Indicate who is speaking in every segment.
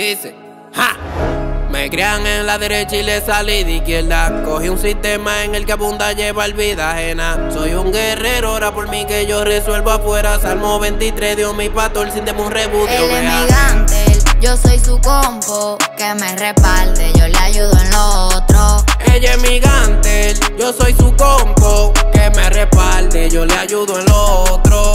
Speaker 1: Dice, ¡ja! Me crean en la derecha y le salí de izquierda. Cogí un sistema en el que abunda llevar vida ajena. Soy un guerrero, ora por mí que yo resuelvo afuera. Salmo 23, Dios mi pastor, sin temor un rebudio.
Speaker 2: Él es mi gante, yo soy su compo. Que me respalde, yo le ayudo en lo otro.
Speaker 1: Ella es mi gante, yo soy su compo. Que me respalde, yo le ayudo en lo otro.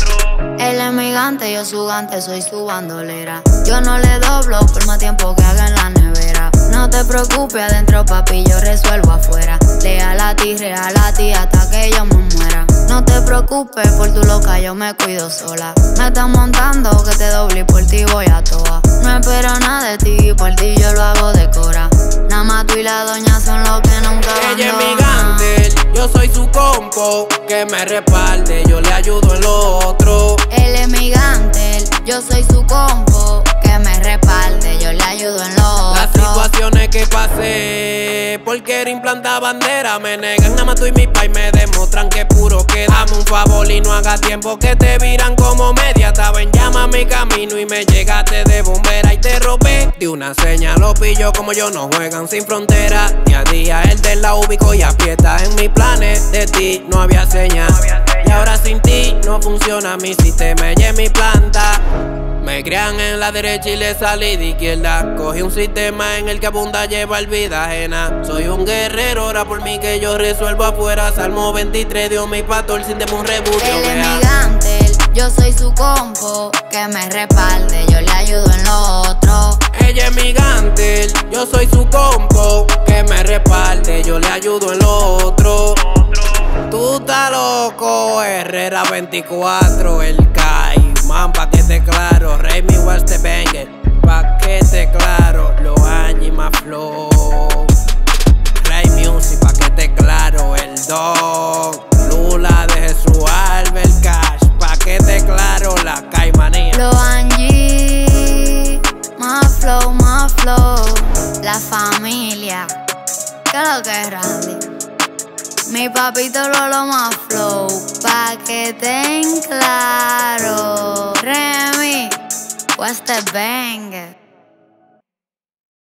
Speaker 2: Él es mi gante, yo su gante, soy su bandolera. Yo no le doblo por más tiempo que haga en la nevera. No te preocupes adentro, papi, yo resuelvo afuera. Leal a ti, real a ti, hasta que yo me muera. No te preocupes, por tu loca yo me cuido sola. Me están montando que te doble y por ti voy a toa. No espero nada de ti, por ti yo lo hago de cora. Nada más tú y la doña son los que nunca abandonan.
Speaker 1: Ella es mi gante, yo soy su compo. Que me respalde, yo le ayudo en lo otro.
Speaker 2: Él es mi gante, yo soy su compo. Que me respalde, yo le ayudo en lo otro.
Speaker 1: Las situaciones que pasé por querer implantar bandera me negan, nada más tú y mi pai me demuestran que puro que dame un favor y no haga tiempo que te viran como media. Estaba en llama mi camino y me llegaste de bombera y te robé de una seña. Lo pillo como yo, no juegan sin frontera. Día a día el de la ubico y aprieta en mis planes. De ti no había señal y ahora sin ti no funciona mi sistema. Ella es mi planta. Me crean en la derecha y le salí de izquierda. Cogí un sistema en el que abunda llevar vida ajena. Soy un guerrero, ora por mí que yo resuelvo afuera. Salmo 23, Dios mi pastor, sin temor un rebudio.
Speaker 2: Él es mi gante, yo soy su compo. Que me respalde, yo le ayudo en lo otro.
Speaker 1: Ella es mi gante, yo soy su compo. Que me respalde, yo le ayudo en lo otro. Tú estás loco, Herrera 24, el Caimán, pa' que te claro. Rey mi West Banger, pa' que te claro. Los años más flow. Rey Music, pa' que te claro. El Dog, Lula de Jesús Albert Cash, pa' que te claro. La Caimanía.
Speaker 2: Lo Angie, más flow, la familia. ¿Qué es lo que es Randy? Mi papito Lolo más flow, pa' que ten claro. Remy, West Banger.